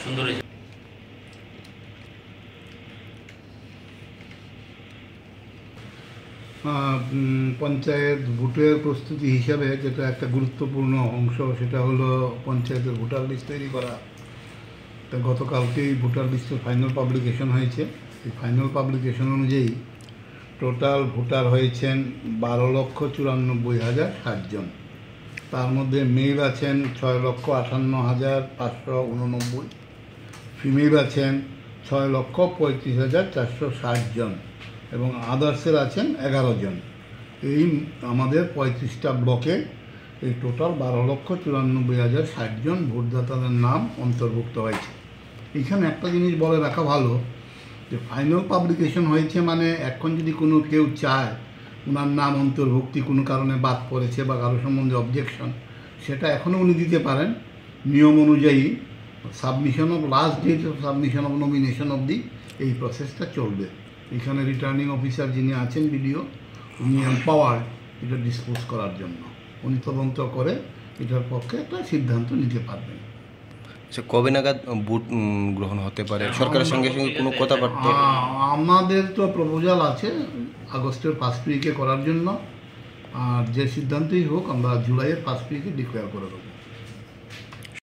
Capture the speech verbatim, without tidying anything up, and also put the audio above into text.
সুন্দর হয়েছে। পঞ্চায়েত ভোটের প্রস্তুতি হিসাবে যেটা একটা গুরুত্বপূর্ণ অংশ সেটা হলো পঞ্চায়েতের ভোটার লিস্ট তৈরি করা। তা গতকালকেই ভোটার লিস্টের ফাইনাল পাবলিকেশন হয়েছে। এই ফাইনাল পাবলিকেশন অনুযায়ী টোটাল ভোটার হয়েছেন বারো লক্ষ চুরানব্বই হাজার ষাটজন। তার মধ্যে মেল আছেন ছয় লক্ষ আটান্ন হাজার পাঁচশো উননব্বই, ফিমেল আছেন ছয় লক্ষ পঁয়ত্রিশ হাজার চারশো ষাট জন এবং আদার্সের আছেন এগারো জন। এই আমাদের পঁয়ত্রিশটা ব্লকে এই টোটাল বারো লক্ষ চুরানব্বই হাজার ষাট জন ভোটদাতাদের নাম অন্তর্ভুক্ত হয়েছে। এইখানে একটা জিনিস বলে রাখা ভালো যে ফাইনাল পাবলিকেশন হয়েছে মানে এখন যদি কোনো কেউ চায় ওনার নাম অন্তর্ভুক্তি কোনো কারণে বাদ পড়েছে বা কারো সম্বন্ধে অবজেকশন, সেটা এখনও উনি দিতে পারেন। নিয়ম অনুযায়ী submission of last date of submission of nomination অবধি এই প্রসেসটা চলবে। এখানে রিটার্নিং অফিসার যিনি আছেন বিডিও, উনি এম্পাওয়ার্ড এটা ডিসপোজ করার জন্য। উনি তদন্ত করে এটার পক্ষে একটা সিদ্ধান্ত নিতে পারবেন। আচ্ছা, কবে নাগাদ ভোট গ্রহণ হতে পারে? সরকারের সঙ্গে সঙ্গে কোনো কথাবার্তা? আমাদের তো প্রপোজাল আছে আগস্টের ফার্স্ট উইকে করার জন্য, আর যে সিদ্ধান্তই হোক আমরা জুলাইয়ের ফার্স্ট উইকে ডিক্লেয়ার করে দেবো।